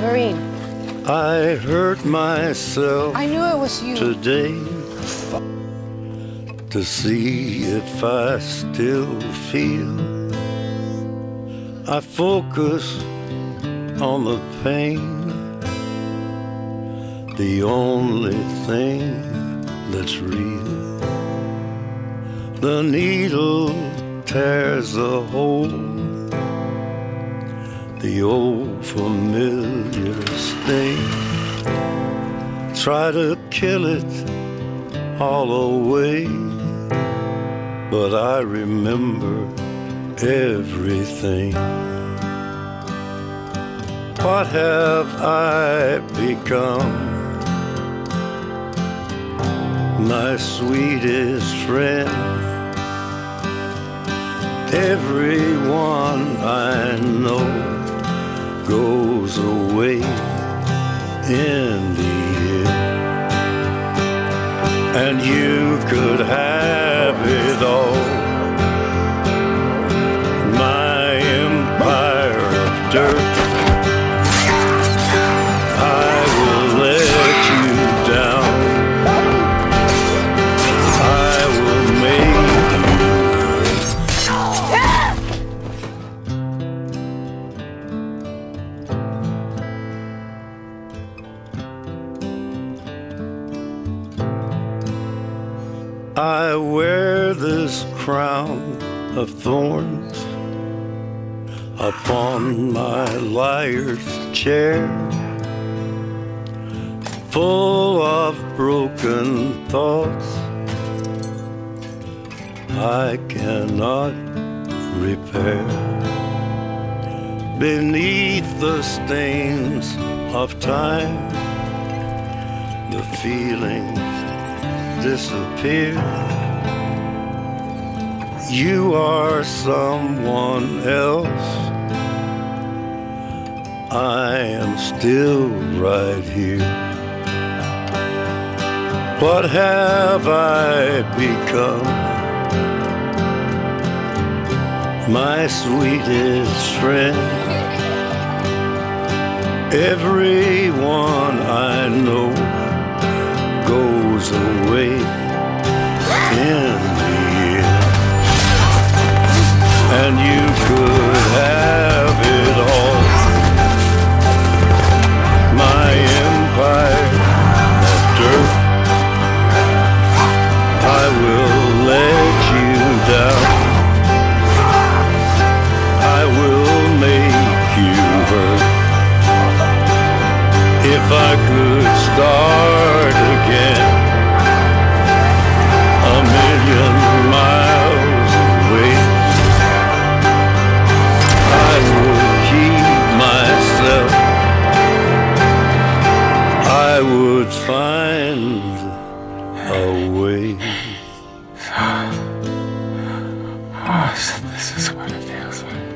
Wolverine. I hurt myself. I knew it was you. Today to see if I still feel. I focus on the pain, the only thing that's real. The needle tears a hole, the old familiar sting. Try to kill it all away, but I remember everything. What have I become? My sweetest friend. Everyone I know goes away in the end. And you could have it all, my empire of dirt. I will let you down. I will make you. I wear this crown of thorns upon my liar's chair, full of broken thoughts I cannot repair. Beneath the stains of time, the feelings disappear. You are someone else. I am still right here. What have I become? My sweetest friend. Everyone I know goes away in the end. And you could have it all, my empire of dirt. I will let you down. I will make you hurt. If I could start again, a million miles away, I would keep myself. I would find a way. Oh, so this is what it feels like.